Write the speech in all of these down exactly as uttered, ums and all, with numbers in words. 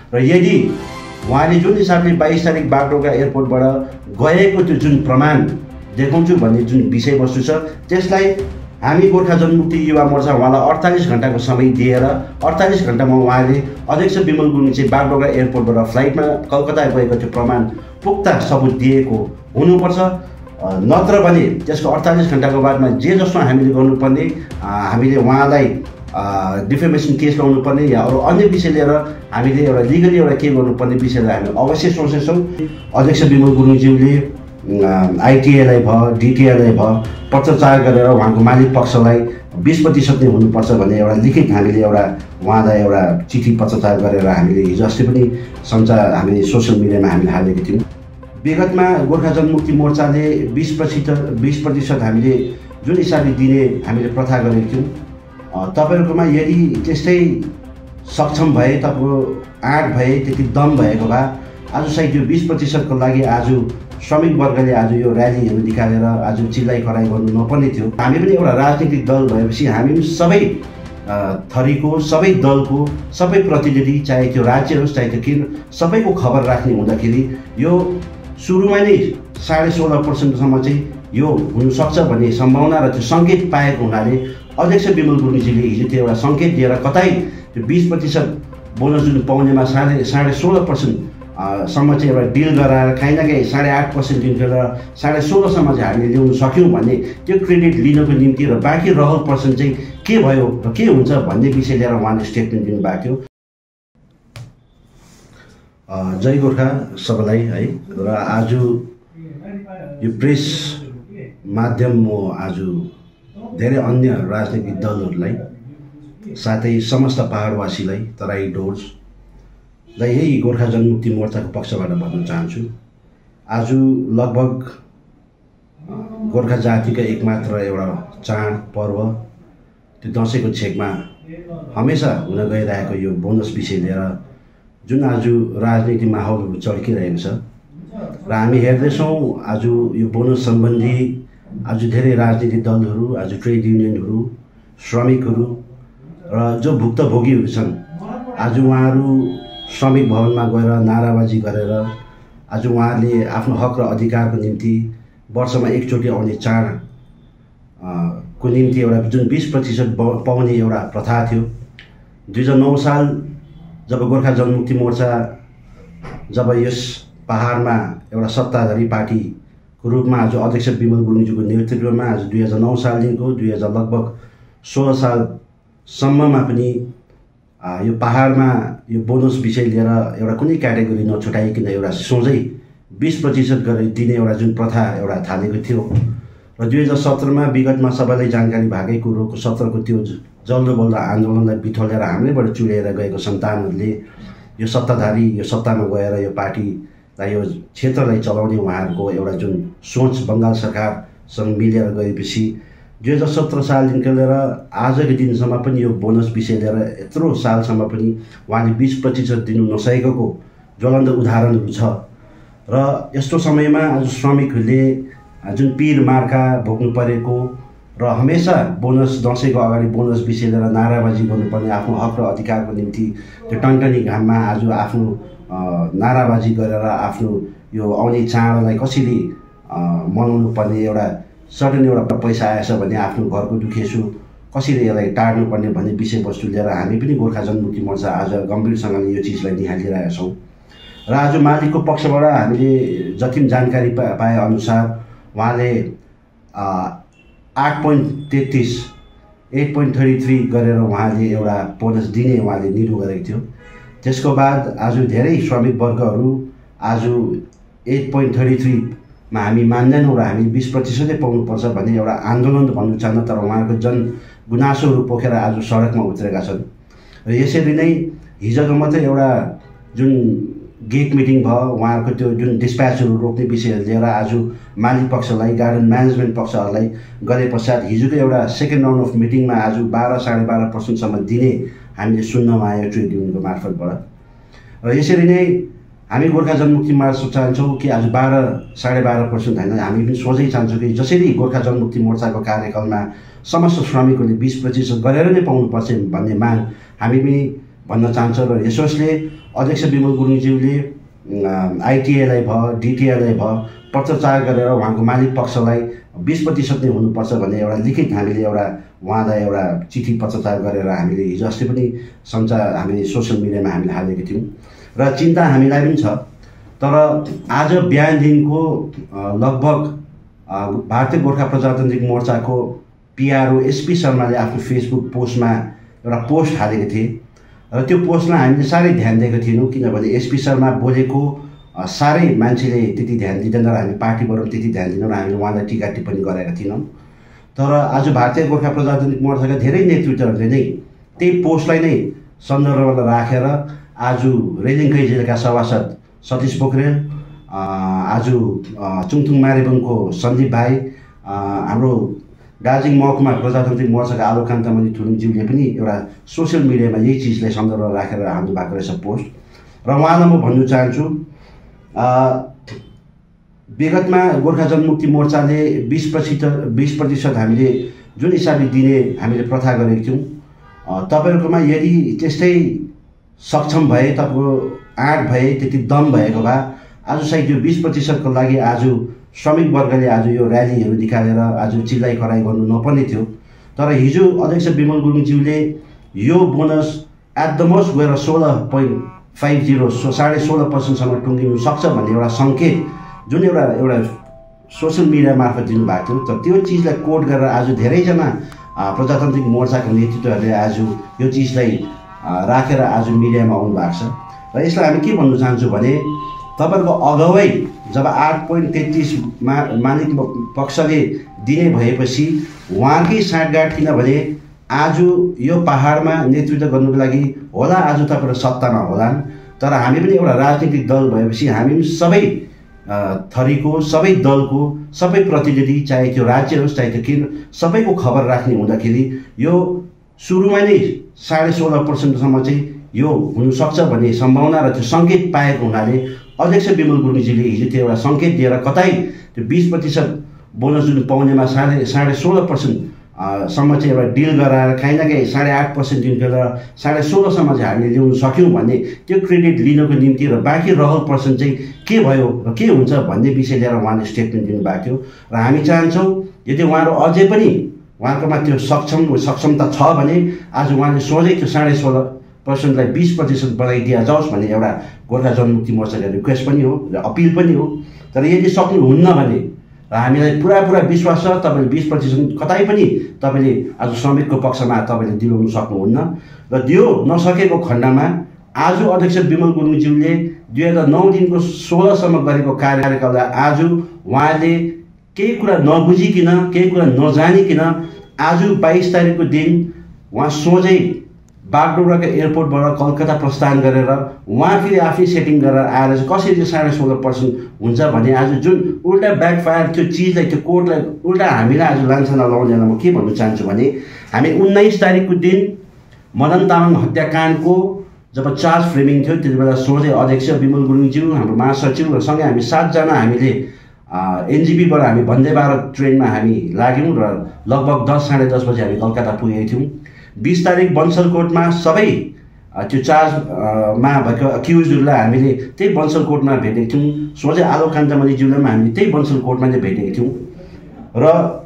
र यदि उहाँले जुन हिसाबले बाइस तारिक बागडोगरा एयरपोर्टबाट गएको त्यो जुन प्रमाण देखाउँछु भन्ने जुन विषयवस्तु छ त्यसलाई हामी गोर्खा जनमुक्ति युवा मोर्चा उहाँलाई अडतालिस घन्टाको समय दिएर अडतालिस घन्टामा उहाँले अध्यक्ष विमल गुरुङ चाहिँ बागडोगरा एयरपोर्टबाट फ्लाइटमा कलकत्ता गएको त्यो प्रमाण पुख्ता सबुत दिएको हुनुपर्छ। नत्र भने त्यसको अडतालिस घन्टाको बादमा जे जसो हामीले गर्नुपर्ने हामीले उहाँलाई डिफेमेसन केस लगाउनुपर्ने या अरू अन्य विषय लिएर हामीले एउटा लिगली एउटा के गर्नुपर्ने विषयलाई हामी अवश्य सोच्नेछौँ। अध्यक्ष विमल गुरुङज्यूले आइटिएलाई भयो डिटिएलाई भयो पत्रचार गरेर उहाँको मालिक पक्षलाई बीस प्रतिशत नै हुनुपर्छ भन्ने एउटा लिखित हामीले एउटा उहाँलाई एउटा चिठी पत्रचार गरेर हामीले हिजो अस्ति पनि सञ्चार हामीले सोसियल मिडियामा हामीले हालेको थियौँ। विगतमा गोर्खा जनमुक्ति मोर्चाले बीस प्रतिशत बीस प्रतिशत हामीले जुन हिसाबले दिने हामीले प्रथा गरेको थियौँ। तपाईँहरूकोमा यदि त्यस्तै सक्षम भए तपाईँको आँट भए त्यति दम भएको भए आज सायद यो बीस प्रतिशतको लागि आज श्रमिक वर्गले आज यो र्यालीहरू निकालेर आज चिल्लाइ कराइ गर्नु नपर्ने थियो। हामी पनि एउटा राजनीतिक दल भएपछि हामी पनि सबै थरीको सबै दलको सबै प्रतिनिधि चाहे त्यो राज्य होस् चाहे त्यो केन्द्र सबैको खबर राख्ने हुँदाखेरि यो सुरुमा नै साढे सोह्र पर्सेन्टसम्म चाहिँ यो हुनसक्छ भन्ने सम्भावना र त्यो सङ्केत पाएको हुनाले अध्यक्ष विमल गुरुङजीले हिजो त्यो एउटा सङ्केत दिएर कतै त्यो बीस प्रतिशत बोनस जुन पाउनेमा साढे साढे सोह्र पर्सेन्ट सम्म चाहिँ एउटा डिल गराएर काहीँ न काहीँ साढे आठ पर्सेन्ट दिन्थ्यो र साढे सोह्रसम्म चाहिँ हामीले ल्याउन सक्यौँ भन्ने त्यो क्रेडिट लिनको निम्ति र बाँकी रहल पर्सेन्ट चाहिँ के भयो र के हुन्छ भन्ने विषय लिएर उहाँले स्टेटमेन्ट दिनुभएको थियो। जय गोर्खा सबैलाई है। र आज यो प्रेस माध्यम म आज धेरै अन्य राजनैतिक दलहरूलाई साथै समस्त पहाडवासीलाई तराई डोर्स र यही गोर्खा जनमुक्ति मोर्चाको पक्षबाट भन्न चाहन्छु। आज लगभग गोर्खा जातिको एकमात्र एउटा चाड पर्व त्यो दसैँको छेकमा हमेसा हुन गइरहेको यो बोनस विषय लिएर जुन आज राजनीतिक माहौलहरू चड्किरहेको छ र हामी हेर्दैछौँ आज यो बोनस सम्बन्धी आज धेरै राजनीतिक दलहरू आज ट्रेड युनियनहरू श्रमिकहरू र जो भुक्तभोगीहरू छन् आज उहाँहरू श्रमिक भवनमा गएर नाराबाजी गरेर आज उहाँहरूले आफ्नो हक र अधिकारको निम्ति वर्षमा एकचोटि आउने चाड को निम्ति एउटा जुन बीस प्रतिशत पाउने एउटा प्रथा थियो। दुई हजार नौ साल जब गोर्खा जनमुक्ति मोर्चा जब यस पहाडमा एउटा सत्ताधारी पार्टीको रूपमा आज अध्यक्ष विमल गुरुङजीको नेतृत्वमा आज दुई हजार नौ सालदेखिको दुई हजार लगभग सोह्र सालसम्ममा पनि यो पहाडमा यो बोनस विषय लिएर एउटा कुनै क्याटेगोरी नछुटाइकन एउटा सोझै बीस प्रतिशत गरेर दिने एउटा जुन प्रथा एउटा थालेको थियो र दुई हजार सत्रमा विगतमा सबैलाई जानकारी भएकै कुरोको सत्रको त्यो जल्दो बल्दो आन्दोलनलाई बिथोलेर हाम्रैबाट चुडेर गएको सन्तानहरूले यो सत्ताधारी यो सत्तामा गएर यो पार्टीलाई यो क्षेत्रलाई चलाउने उहाँहरूको एउटा जुन सोच बङ्गाल सरकारसँग मिलेर गएपछि दुई हजार सत्र सालदेखि लिएर आजको दिनसम्म पनि यो बोनस विषय लिएर यत्रो सालसम्म पनि उहाँले बीस प्रतिशत दिनु नसकेको ज्वलन्त उदाहरणहरू छ। र यस्तो समयमा आज श्रमिकहरूले जुन पीर मार्का भोग्नु परेको र हमेसा बोनस दसैँको अगाडि बोनस विषय लिएर नाराबाजी गर्नुपर्ने आफ्नो हक र अधिकारको निम्ति त्यो टन्टनी घाममा आज आफ्नो नाराबाजी गरेर आफ्नो यो आउने चाडलाई कसरी मनाउनु पर्ने एउटा सडन एउटा पैसा आएछ भने आफ्नो घरको दुखेसु कसरी यसलाई टार्नुपर्ने भन्ने विषयवस्तु लिएर हामी पनि गोर्खा जनमुक्ति मोर्चा आज गम्भीरसँगले यो चिजलाई निहालिरहेका छौँ। र आज मालिकको पक्षबाट हामीले जति पनि जानकारी पा पाए अनुसार उहाँले आठ पोइन्ट तेत्तिस एट पोइन्ट थर्टी थ्री गरेर उहाँले एउटा बोनस दिने उहाँले निरु गरेको थियो। त्यसको बाद आज धेरै श्रमिक वर्गहरू आज एट पोइन्ट थर्टी थ्रीमा हामी मान्दैनौँ र हामी बीस प्रतिशतै पाउनुपर्छ भन्ने एउटा आन्दोलन भन्नु चाहन्न, तर उहाँहरूको जन गुनासोहरू पोखेर आज सडकमा उत्रेका छन्। र यसरी नै हिजोको मात्रै एउटा जुन गेट मिटिङ भयो उहाँहरूको त्यो जुन डिस्प्याचहरू रोक्ने विषयहरू लिएर आज मालिक पक्षलाई गार्डन म्यानेजमेन्ट पक्षहरूलाई गरे पश्चात हिजोको एउटा सेकेन्ड राउन्ड अफ मिटिङमा आज बाह्र साढे बाह्र पर्सेन्टसम्म दिने हामीले सुन्नमा आयो ट्रेड युनियनको मार्फतबाट। र यसरी नै हामी गोर्खा जनमुक्ति मोर्चा चाहन्छौँ कि आज बाह्र साढे बाह्र पर्सेन्ट होइन, हामी पनि सोझै चाहन्छौँ कि जसरी गोर्खा जनमुक्ति मोर्चाको कार्यकालमा समस्त श्रमिकहरूले बीस प्रतिशत गरेर नै पाउनुपर्छ भन्ने माग हामी पनि भन्न चाहन्छ। र यसोसले अध्यक्ष विमल गुरुङज्यूले आइटिएलाई भयो डिटिएलाई भयो पत्रचार गरेर उहाँको मालिक पक्षलाई बिस प्रतिशत नै हुनुपर्छ भन्ने एउटा लिखित हामीले एउटा उहाँलाई एउटा चिठी पत्रचार गरेर हामीले हिजो अस्ति पनि सञ्चार हामीले सोसियल मिडियामा हामीले हालेको थियौँ र चिन्ता हामीलाई पनि छ। तर आज बिहानदेखिको लगभग भारतीय गोर्खा प्रजातान्त्रिक मोर्चाको पिआरओ एसपी शर्माले आफ्नो फेसबुक पोस्टमा एउटा पोस्ट हालेको थिए र त्यो पोस्टमा हामीले साह्रै ध्यान दिएको थिएनौँ, किनभने एसपी शर्मा बोलेको साह्रै मान्छेले त्यति ध्यान दिँदैन र हामी पार्टीबाट त्यति ध्यान दिँदैनौँ र हामीले उहाँलाई टिका टिप्पणी गरेका थिएनौँ। तर आज भारतीय गोर्खा प्रजातान्त्रिक मोर्चाका धेरै नेतृत्वहरूले नै त्यही पोस्टलाई नै सन्दर्भमा राखेर आज रेलिङकै जेलका सभासद सतीश पोखरेल, आज चुङथुङ मारेबुङको सन्दीप भाइ, हाम्रो दार्जिलिङ महकुमा प्रजातान्त्रिक मोर्चाका आलोककान्तमणि थुलुङज्यूले पनि एउटा सोसियल मिडियामा यही चिजलाई सन्दर्भ राखेर हाल्नु भएको रहेछ पोस्ट। र उहाँलाई म भन्नु चाहन्छु, विगतमा गोर्खा जनमुक्ति मोर्चाले बिस प्रतिशत बिस प्रतिशत हामीले जुन हिसाबले दिने हामीले प्रथा गरेको थियौँ, तपाईँहरूकोमा यदि त्यस्तै सक्षम भए, तपाईँको आँट भए, त्यति दम भएको भए आज सायद यो बिस प्रतिशतको लागि आज श्रमिक वर्गले आज यो र्यालीहरू निकालेर आज चिल्लाइ कराइ गर्नु नपर्ने थियो। तर हिजो अध्यक्ष विमल गुरुङज्यूले यो बोनस एट द मोस्ट गएर सोह्र पोइन्ट फाइभ जिरो सो साढे सोह्र पर्सेन्टसम्म टुङ्गिनु सक्छ भन्ने एउटा सङ्केत जुन एउटा एउटा सोसियल मिडिया मार्फत दिनुभएको थियो। तर त्यो चिजलाई कोट गरेर आज धेरैजना प्रजातान्त्रिक मोर्चाका नेतृत्वहरूले आज यो चिजलाई राखेर आज मिडियामा आउनु भएको छ। र यसलाई हामी के भन्नु चाहन्छौँ भने तपाईँहरूको अगावै जब आठ पोइन्ट तेत्तिसमा मालिक पक्षले दिने भएपछि उहाँकै साँठगाँठ, किनभने आज यो पहाडमा नेतृत्व गर्नुको लागि होला आज तपाईँहरू सत्तामा होलान्, तर हामी पनि एउटा राजनीतिक दल भएपछि हामी पनि सबै थरीको सबै दलको सबै प्रतिनिधि, चाहे त्यो राज्य होस् चाहे त्यो केन्द्र, सबैको खबर राख्ने हुँदाखेरि यो सुरुमा नै साढे सोह्र पर्सेन्टसम्म चाहिँ यो हुनसक्छ भन्ने सम्भावना र त्यो सङ्केत पाएको हुनाले अध्यक्ष विमल गुरुङज्यूले हिजो त्यो एउटा सङ्केत दिएर कतै त्यो बिस प्रतिशत बोनस जुन पाउनेमा साढे साढे सोह्र पर्सेन्ट सम्म चाहिँ एउटा डिल गराएर काहीँ न काहीँ साढे आठ पर्सेन्ट दिएर साढे सोह्रसम्म चाहिँ हामीले ल्याउन सक्यौँ भन्ने त्यो क्रेडिट लिनको निम्ति र बाँकी रहल पर्सेन्ट चाहिँ के भयो र के हुन्छ भन्ने विषय लिएर उहाँले स्टेटमेन्ट दिनुभएको थियो। र हामी चाहन्छौँ यदि उहाँहरू अझै पनि उहाँकोमा त्यो सक्षम सक्षमता छ भने आज उहाँले सोझै त्यो साढे सोह्र पर्सेन्टलाई बिस प्रतिशत बनाइदिया जाओस् भन्ने एउटा गोर्खा जनमुक्ति मोर्चाको रिक्वेस्ट पनि हो र अपिल पनि हो। तर यदि सक्नुहुन्न भने र हामीलाई पुरा पुरा विश्वास छ तपाईँले बिस प्रतिशत कतै पनि तपाईँले आज श्रमिकको पक्षमा तपाईँले दिलाउनु सक्नुहुन्न। र दियो नसकेको खण्डमा आज अध्यक्ष विमल गुरुङज्यूले दुई हजार नौदेखिको सोह्रसम्म गरेको कार्यकाललाई आज उहाँले केही कुरा नबुझिकन केही कुरा नजानिकन आज बाइस तारिकको दिन उहाँ सोझै बागडोग्राको एयरपोर्टबाट कलकत्ता प्रस्थान गरेर उहाँ फेरि आफै सेटिङ गरेर आएर चाहिँ कसरी चाहिँ साढे सोह्र पर्सेन्ट हुन्छ भने आज जुन उल्टा ब्याकफायर त्यो चिजलाई त्यो कोडलाई उल्टा हामीलाई आज लान्छना लगाउनेलाई म के भन्न चाहन्छु भने हामी उन्नाइस तारिकको दिन मदन तामाङ हत्याकाण्डको जब चार्ज फ्रेमिङ थियो त्यति बेला सोझै अध्यक्ष विमल गुरुङज्यू, हाम्रो महासचिव र सँगै हामी सातजना हामीले एनजिपीबाट हामी वन्दे भारत ट्रेनमा हामी लाग्यौँ र लगभग दस साढे दस बजी हामी कलकत्ता पुगेका थियौँ। बिस तारिक बन्सलकोटमा सबै त्यो चार्जमा भएको अक्युजहरूलाई हामीले त्यही बन्सलकोटमा भेटेको थियौँ। सोझै आलोककान्तमणिज्यूलाई पनि हामीले त्यही बन्सलकोटमा नै भेटेको थियौँ। र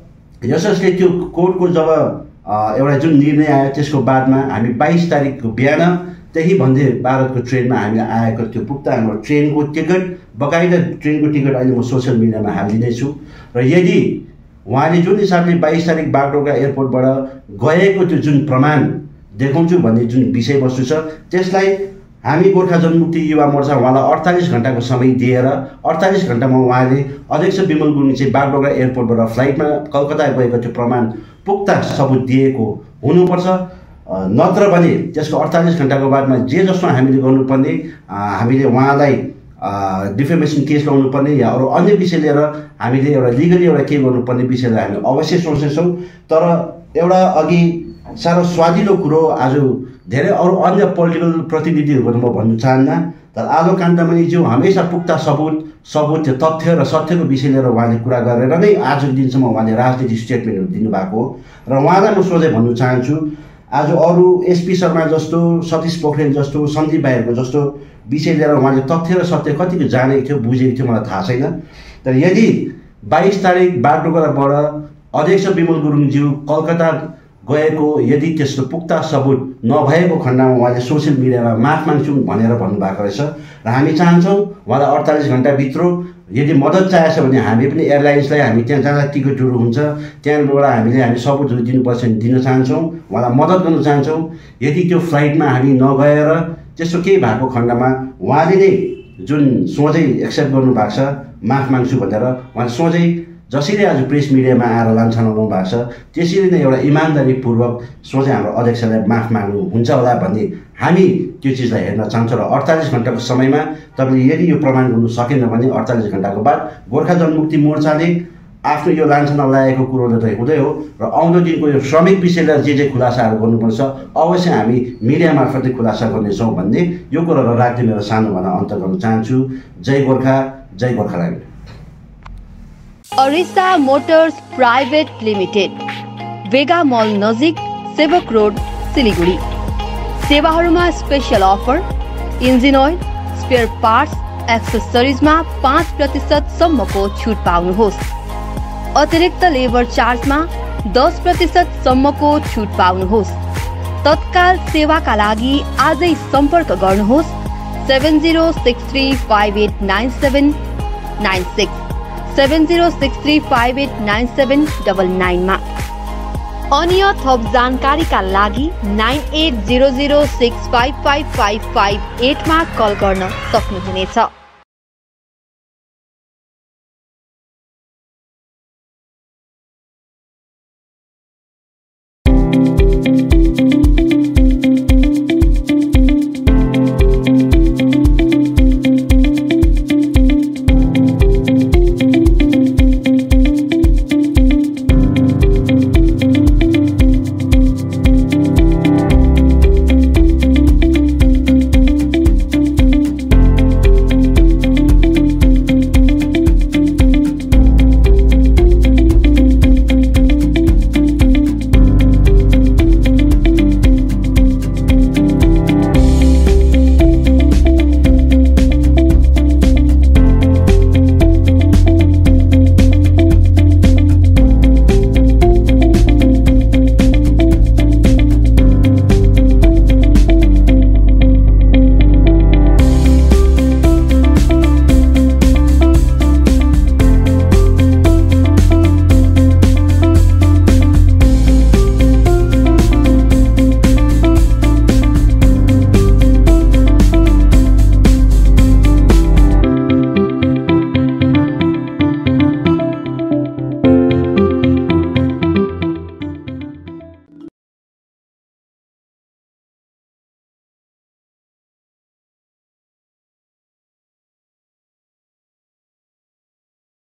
यसले त्यो कोर्टको जब एउटा जुन निर्णय आयो त्यसको बादमा हामी बाइस तारिकको बिहान त्यही वन्दे भारतको ट्रेनमा हामी आएको त्यो पुग्दा हाम्रो ट्रेनको टिकट बकाइदा ट्रेनको टिकट अहिले म सोसियल मिडियामा हालिदिँदैछु। र यदि उहाँले जुन हिसाबले बाइस तारिक बागडोग्रा एयरपोर्टबाट गएको त्यो जुन प्रमाण देखाउँछु भन्ने जुन विषयवस्तु छ त्यसलाई हामी गोर्खा जनमुक्ति युवा मोर्चा उहाँलाई अडतालिस घन्टाको समय दिएर अडतालिस घन्टामा उहाँले अध्यक्ष विमल गुरुङ चाहिँ बागडोग्रा एयरपोर्टबाट फ्लाइटमा कलकत्ता गएको त्यो प्रमाण पुख्ता सबुत दिएको हुनुपर्छ। नत्र भने त्यसको अडतालिस घन्टाको बादमा जे जसो हामीले गर्नुपर्ने हामीले उहाँलाई डिफेमेसन केस लगाउनुपर्ने या अरू अन्य विषय लिएर हामीले एउटा लिगली एउटा के गर्नुपर्ने विषयलाई हामी अवश्य सोच्नेछौँ। तर एउटा अघि साह्रो स्वादिलो कुरो आज धेरै अरू अन्य पोलिटिकल प्रतिनिधिहरूको म भन्न चाहन्न, तर आलोककान्तमणिज्यू हमेसा पुख्ता सबुत सबुत त्यो तथ्य र सत्यको विषय लिएर उहाँले कुरा गरेर नै आजको दिनसम्म उहाँले राजनीतिक स्टेटमेन्टहरू दिनुभएको हो। र उहाँलाई म सोझै भन्नु चाहन्छु आज अरू एसपी शर्मा जस्तो, सतीश पोखरेल जस्तो, सन्दीप बाहिरको जस्तो विषय लिएर उहाँले तथ्य र सत्य कतिको जानेको थियो, बुझेको थियो मलाई थाहा छैन। तर यदि बाइस तारिक बागडोगराबाट अध्यक्ष विमल गुरुङज्यू कलकत्ता गएको यदि त्यस्तो पुख्ता सबुत नभएको खण्डमा उहाँले सोसियल मिडियामा माफ माग्छौँ भनेर भन्नुभएको रहेछ र हामी चाहन्छौँ उहाँलाई अडतालिस घन्टाभित्र यदि मद्दत चाहेछ भने हामी पनि एयरलाइन्सलाई हामी त्यहाँ जहाँ टिकटहरू हुन्छ त्यहाँबाट हामीले हामी सबुतहरू दिनुपर्छ भने दिन चाहन्छौँ, उहाँलाई मद्दत गर्न चाहन्छौँ। यदि त्यो फ्लाइटमा हामी नगएर त्यस्तो केही भएको खण्डमा उहाँले नै जुन सोझै एक्सेप्ट गर्नुभएको छ माफ माग्छु भनेर, उहाँले सोझै जसरी आज प्रेस मिडियामा आएर लान्छा लगाउनु भएको छ त्यसरी नै एउटा इमान्दारीपूर्वक सोझै हाम्रो अध्यक्षलाई माफ माग्नु हुन्छ होला भन्ने हामी त्यो चिजलाई हेर्न चाहन्छौँ। र अडतालिस घन्टाको समयमा तपाईँले यदि यो प्रमाण गर्नु सकेन भने अडतालिस घन्टाको बाद गोर्खा जनमुक्ति मोर्चाले आफ्नो यो लान्छना लागेको कुरोले त हुँदै हो र आउँदो दिनको यो श्रमिक विषयलाई जे जे खुलासाहरू गर्नुपर्छ अवश्य हामी मिडिया मार्फतै खुलासा गर्नेछौँ भन्ने यो कुराहरू राख्दै मेरो सानो भन्न अन्त गर्न चाहन्छु। जय गोर्खा, जय Gorkhaland. Arisa motors private limited, Vega mall नजिक, सेवक रोड, सिलिगुडी। सेवाहरूमा special offer, engine oil, spare parts, एक्सेसरिजमा पाँच प्रतिशत सम्मको छुट पाउनुहोस्। अतिरिक्त लेबर चार्जमा दस प्रतिशत सम्मको छुट पाउनुहोस्। तत्काल सेवाका लागि आजै सम्पर्क गर्नुहोस् seven zero six three five eight nine seven nine six seven zero six three five eight nine seven double नाइनमा। अन्य थप जानकारीका लागि nine eight zero zero six five five five five एटमा कल गर्न सक्नुहुनेछ।